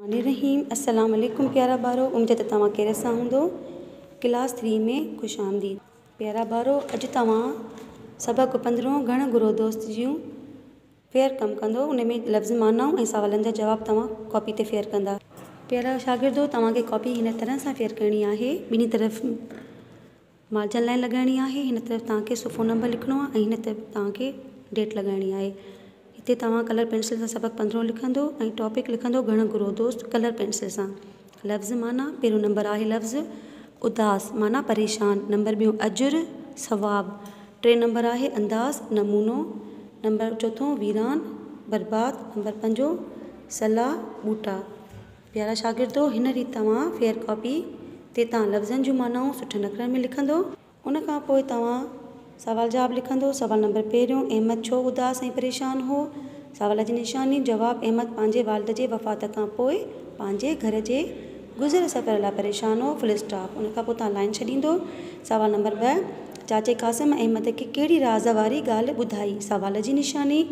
रहीम अस्सलाम वालेकुम प्यारा बारो। उम्मीद है तव्हां कहिड़े सां हूंदो। क्लास 3 में खुश आमदीद प्यारा बारो। अॼु तव्हां सबक़ 15 घण गुरो दोस्त जूं फेयर कमु कंदो। उन में लफ़्ज़ मानाऊं ऐं सवालनि जा जवाब तव्हां कॉपी ते फेयर कंदा। प्यारा शागिर्दो, तव्हांखे कॉपी हिन तरह सां फेयर करणी आहे। ॿिनी तरफ़ मार्जन लाइन लॻाइणी आहे। हिन तरफ़ तव्हांखे सुफ़ो नंबर लिखणो आहे ऐं हिन तरफ़ तव्हांखे डेट लॻाइणी आहे। हिते तव्हां कलर पेंसिल सां सबक़ 15 लिखंदो ऐं टॉपिक लिखंदो घण गुरो दोस्त कलर पेंसिल सां। लफ़्ज़ माना पहिरियों नंबर आहे लफ़्ज़ उदास माना परेशान। नंबर ॿियों अजुर सवाब। टे नंबर आहे अंदाज़ नमूनो। नंबर चौथों वीरान बर्बाद। नंबर 5 सलाह ॿूटा। प्यारा शागिर्दो, हिन रीति तव्हां फेयर कॉपी ते तव्हां लफ़्ज़नि जूं मानाऊं सुठे अखरनि में लिखंदो। उन खां पोइ तव्हां सवाल जवाब लिखंदो। सवाल नंबर पहिरियों, अहमद छो उदास ऐं परेशान हो। सवाल जी निशानी जवाब, अहमद पंहिंजे वालिद जे वफ़ात खां पोइ पंहिंजे घर जे गुज़र सफ़र लाइ परेशान हो फुल स्टॉप। उन खां पोइ तव्हां लाइन छॾींदो। सवाल नंबर 2, चाचे क़ासिम अहमद खे कहिड़ी राज़ वारी ॻाल्हि ॿुधाई। सवाल जी निशानी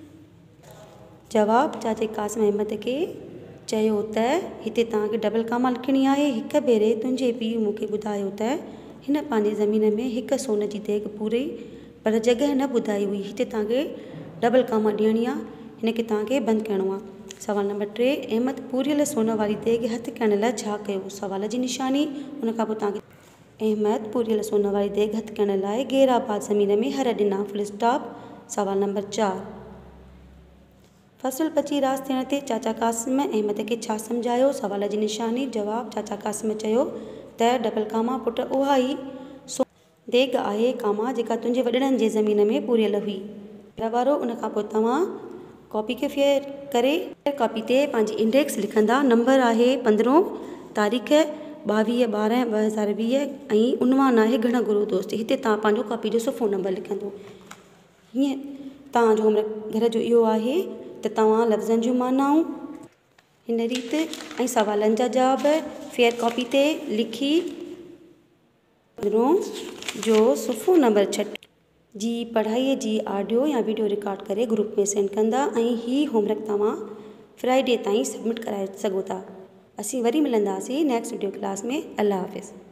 जवाब, चाचे क़ासिम अहमद खे चयो त हिते तव्हांखे डबल कामा लिखणी आहे। हिकु भेरे तुंहिंजे पीउ मूंखे ॿुधायो त हिन पंहिंजी ज़मीन में हिकु सोन जी देग पूरी पर जॻह न ॿुधाई हुई। हिते तव्हांखे डबल कामा ॾियणी आहे। हिनखे तव्हांखे बंदि करिणो आहे। सवाल नंबर 3, अहमद पूरियल सोन वारी देग हथु करण लाइ छा कयो। सवाल जी निशानी उन खां पोइ तव्हांखे अहमद पूरियल सोन वारी देग हथु करण लाइ गैराबाद ज़मीन में हर ॾिना फुल स्टॉप। सवाल नंबर 4, फ़सुलु पची रास थियण ते चाचा क़ासिम अहमद खे छा सम्झायो। सवाल जी निशानी जवाब, चाचा क़ासिम चयो त डबल कामा पुट उहा ई देग आहे कामा जेका तुंहिंजे वॾड़नि जे ज़मीन में पूरियल हुई। वारो उन खां पोइ तव्हां कॉपी खे फेयर करे कॉपी ते पंहिंजी इंडेक्स लिखंदा। नंबर आहे 15, तारीख़ 22/12/2020 ऐं उनवान आहे घण गुरो दोस्त। हिते तव्हां पंहिंजो कॉपी जो सुफ़ो नंबर लिखंदो। हीअं तव्हांजो होमवर्क घर जो इहो आहे त तव्हां लफ़्ज़नि जूं मानाऊं हिन रीति ऐं सवालनि जा जवाब फेयर कॉपी ते लिखी जो सुफ़ो नंबर 6 जी पढ़ाईअ जी ऑडियो या वीडियो रिकॉर्ड करे ग्रुप में सेंड कंदा ऐं हीउ होमवर्क तव्हां फ्राइडे ताईं सबमिट कराए सघो था। असीं वरी मिलंदासीं नेक्स्ट वीडियो क्लास में। अल्लाह हाफ़िज़।